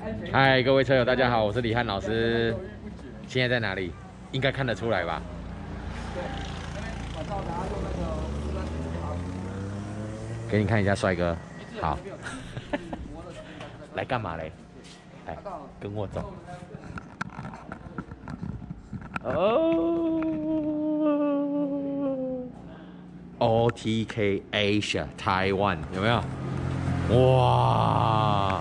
嗨，各位车友，大家好，我是李翰老师。现在在哪里？应该看得出来吧？给你看一下帅哥。好。来干嘛嘞？来，跟我走。哦。OTK Asia Taiwan 有没有？哇！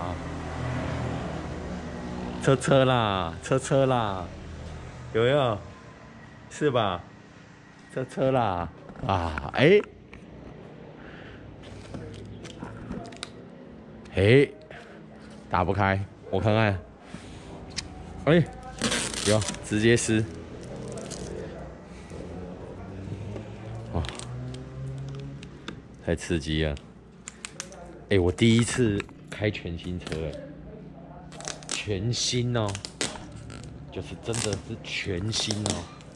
车啦，有没有？是吧？车啦，啊，打不开，我看看，有，直接撕，哦，太刺激了，我第一次开全新车，全新哦，就是真的是全新哦。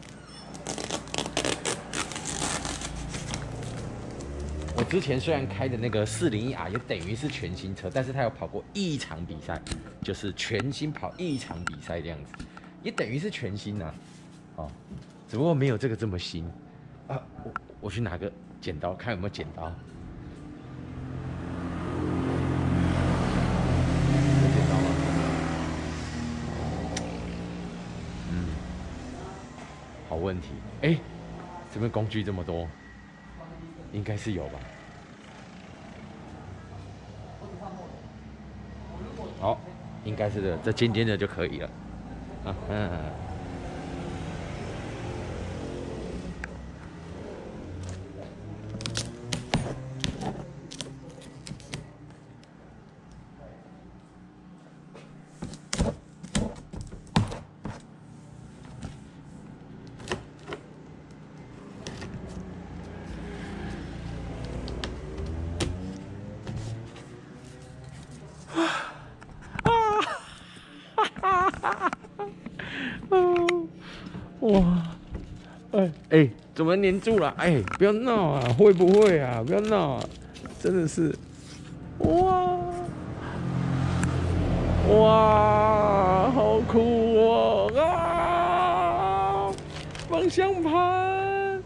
我之前虽然开的那个401R 也等于是全新车，但是它有跑过1场比赛，就是全新跑1场比赛这样子，也等于是全新呐、哦，只不过没有这个这么新啊。我去拿个剪刀，看有没有剪刀。有剪刀吗？好问题。这边工具这么多，应该是有吧。好，应该是的，这尖尖的就可以了。哇，怎么粘住了？不要闹啊！会不会啊？不要闹啊！真的是，哇，好酷哦！啊，方向盘，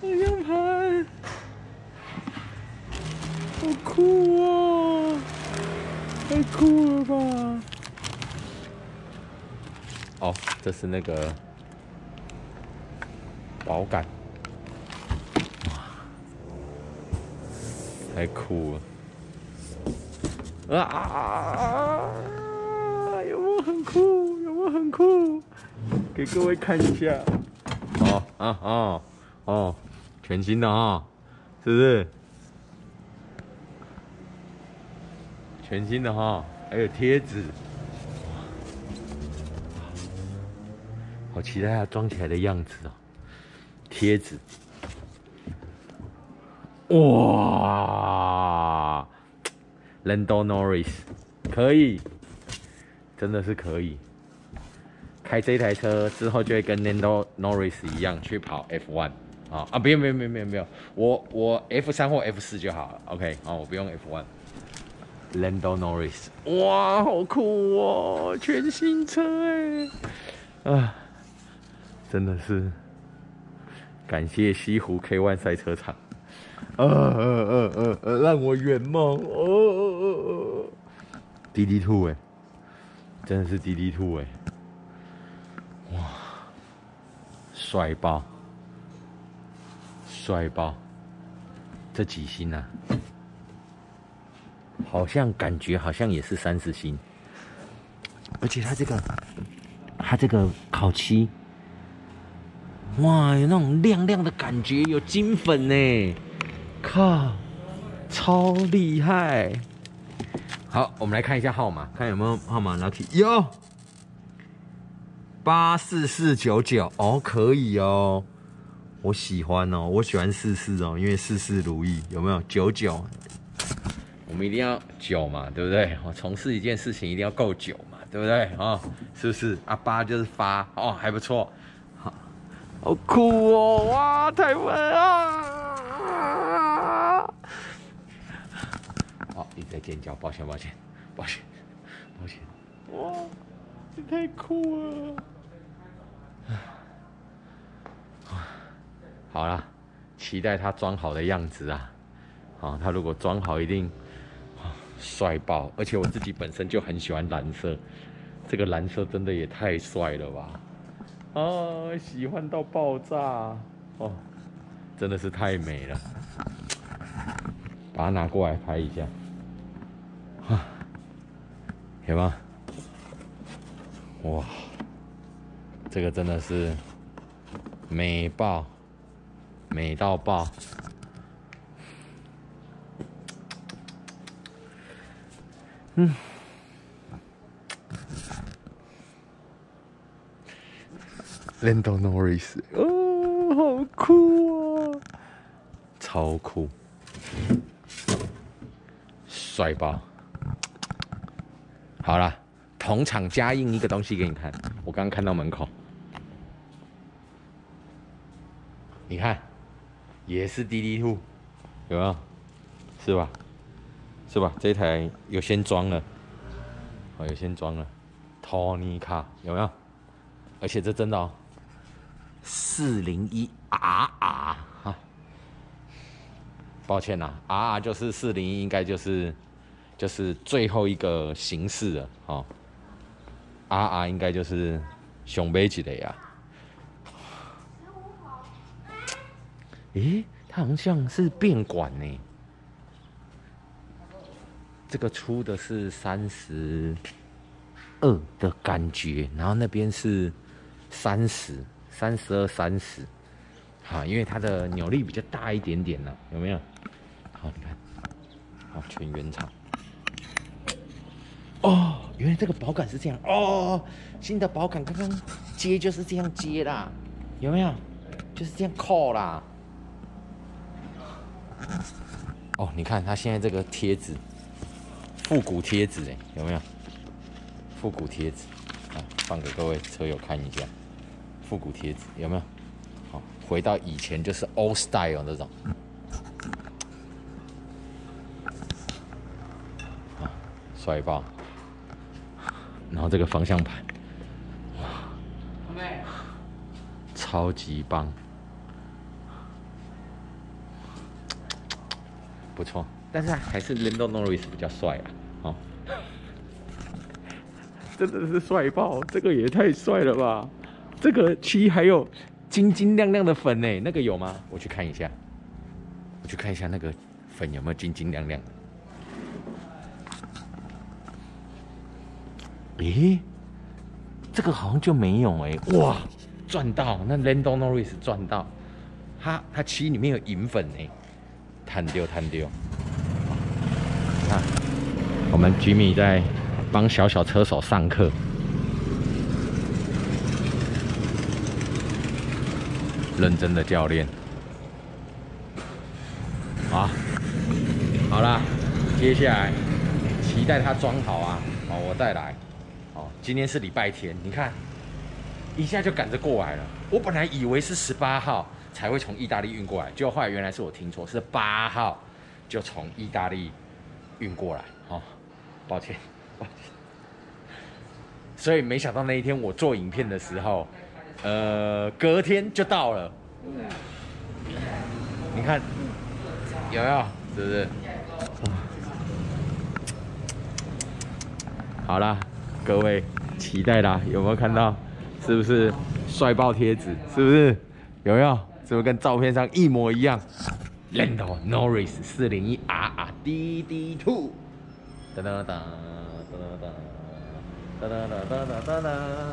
好酷哦！太酷了吧！哦，这是那个保杆，太酷了！有没有很酷？有没有很酷？给各位看一下。全新的啊，是不是？全新的哈，还有贴纸，好期待它装起来的样子哦。贴纸，哇 ，Lando Norris 可以，真的是可以。开这台车之后，就会跟 Lando Norris 一样去跑 F1 啊！不用，我 F3或 F4就好了。OK， 我不用 F1。Lando Norris， 哇，好酷哦！全新车真的是感谢西湖 K1 赛车场，让我圆梦DD2 真的是 DD2 哇，帅爆！这几星啊？好像感觉好像也是30星，而且它这个烤漆，哇，有那种亮亮的感觉，有金粉呢，靠，超厉害！好，我们来看一下号码，看有没有号码 lucky， 有84499哦，可以哦，我喜欢哦，我喜欢44哦，因为事事如意，有没有99？我们一定要久嘛，对不对？从事一件事情一定要够久嘛，对不对？是不是？8就是发哦，还不错，好酷哦！哇，太粉啊！一直在尖叫，抱歉。 哇，这太酷了！好啦，期待它装好的样子啊！啊，它如果装好，一定帅爆！而且我自己本身就很喜欢蓝色，这个蓝色真的也太帅了吧！啊，喜欢到爆炸哦，真的是太美了。把它拿过来拍一下，啊，有吗？哇，这个真的是美爆，美到爆！嗯。Lando Norris， 哦，好酷哦，超酷，帅爆！好啦，同场加印一个东西给你看，我刚刚看到门口，你看，也是 DD2， 有没有？是吧？是吧？这台有先装了，哦，有先装了 ，Tony 卡有没有？而且这真的哦。401RR 哈，抱歉啦，RR 就是401，应该就是最后一个形式了哦。RR 应该就是上尾一个呀。诶，它好像是变管呢。这个出的是32的感觉，然后那边是30。32、30，好，因为它的扭力比较大一点点呢，有没有？好，你看，好，全原厂。哦，原来这个保杆是这样哦，新的保杆刚刚接就是这样接啦，有没有？就是这样扣啦。哦，你看它现在这个贴纸，复古贴纸哎，有没有？复古贴纸，啊，放给各位车友看一下。复古贴纸有没有？好，回到以前就是 old style 那种，啊，帅爆！然后这个方向盘，哇，超级棒，不错。但是还是 Lando Norris 比较帅啊，哦，真的是帅爆！这个也太帅了吧！这个漆还有晶晶亮亮的粉呢，那个有吗？我去看一下，我去看一下那个粉有没有晶晶亮亮的。诶，这个好像就没有哎，哇，赚到！那 Lando Norris 赚到，它漆里面有银粉哎，摊丢摊丢。看，我们 Jimmy 在帮小小车手上课。认真的教练，好啦，接下来期待它装好啊，哦，我再来，哦，今天是礼拜天，你看，一下就赶着过来了。我本来以为是18号才会从意大利运过来，结果后来原来是我听错，是8号就从意大利运过来，哦，抱歉，抱歉。所以没想到那一天我做影片的时候。隔天就到了，你看有没有？是不是？好啦，各位期待啦，有没有看到？是不是帅爆贴纸？是不是？有没有？是不是跟照片上一模一样 ？Lando Norris 401RR DD2，噔噔噔噔噔噔噔噔噔噔。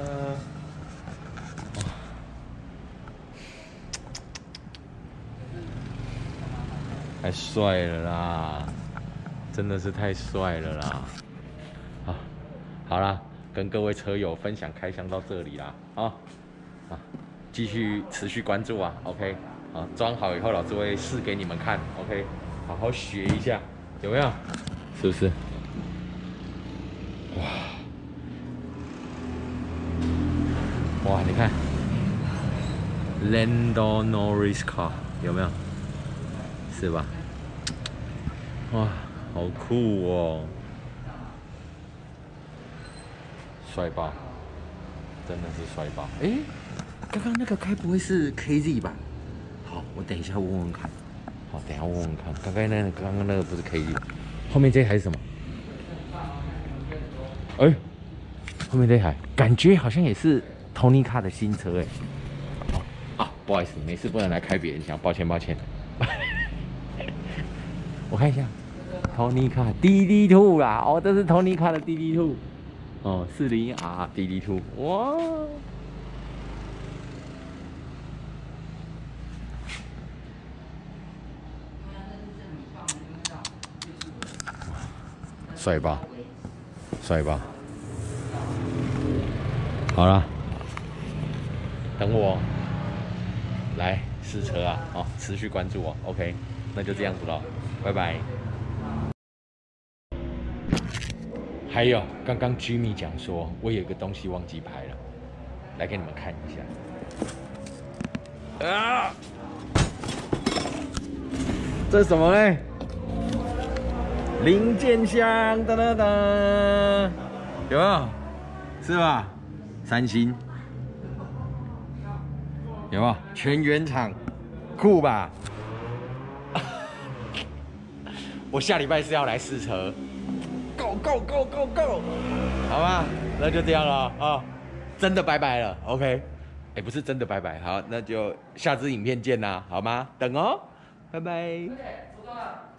太帅了啦，真的是太帅了啦！好啦，跟各位车友分享开箱到这里啦，继续持续关注啊 ，OK， 好，装好以后老子会试给你们看 ，OK， 好好学一下，有没有？是不是？哇，你看 ，Lando Norris car 有没有？是吧？哇，好酷哦！ 帅爆，真的是帅爆！哎，刚刚那个该不会是 KZ 吧？好，我等一下问问看。好，等一下问问看。刚刚那个不是 KZ， 后面这台是什么？哎，后面这台感觉好像也是 Tony Kart 的新车哎。哦啊，不好意思，每次不能来开别人箱，抱歉抱歉。我看一下 ，Tony Kart DD2 啦，哦，这是 Tony Kart 的 DD2， 哦，40R DD2， 哇，帅吧，帅吧，好了，等我来试车啊，哦，持续关注我 ，OK， 那就这样子咯，拜拜。还有，刚刚 Jimmy 讲说，我有个东西忘记拍了，来给你们看一下。啊！这是什么嘞？零件箱，噔噔噔，有没有？是吧？三星，有没有？全原厂，酷吧？我下礼拜是要来试车。Go go go go go， 好吧，那就这样了啊，真的拜拜了 ，OK， 哎，不是真的拜拜，好，那就下支影片见啦，好吗？等哦，拜拜。